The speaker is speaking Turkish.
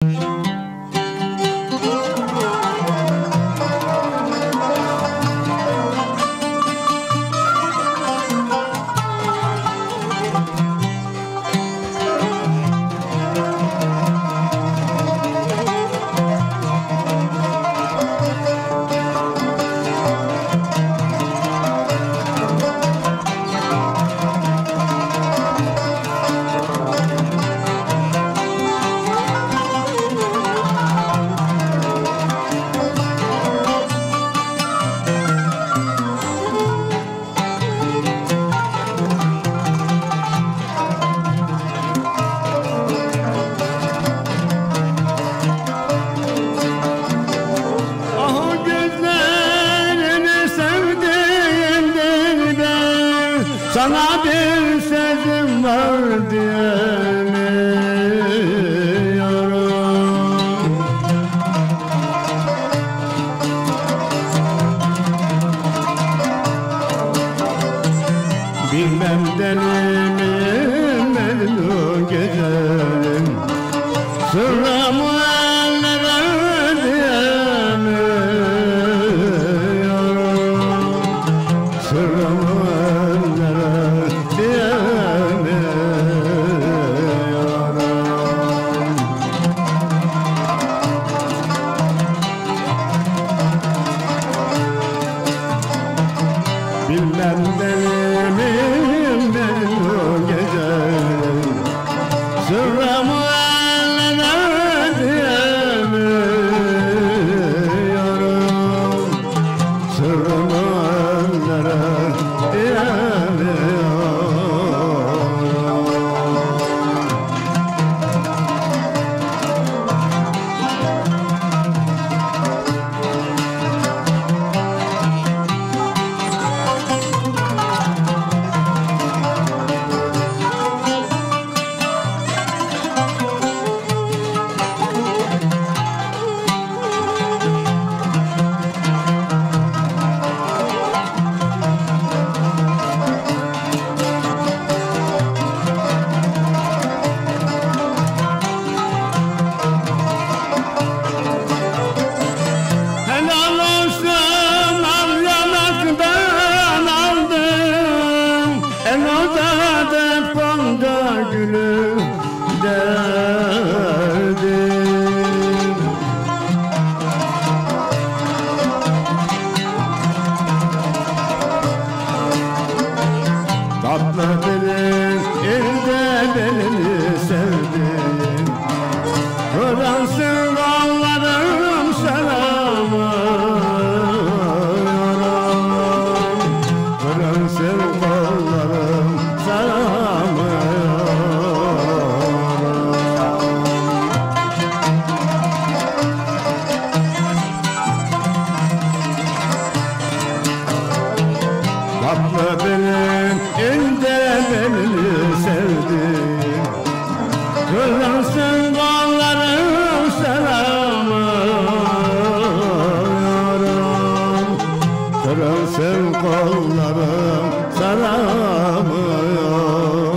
Sana bir sözüm var diyemiyorum. Bilmem deli miyim Mecnun güzelim, sırrımı ellere diyemiyorum. Sırrımı bilmem deli miyim Mecnun güzelim, sırrımı ellere diyemiyorum. Sırrımı ellere diyemiyorum. Gülüm derdim, tatlı dilin elde belini sevdim. Kıransın kollarım selamı, kıransın kollarım selamı. Tatlı benim, ince belini sevdim. Kıransın kollarım selamı, kıransın kollarım selamı.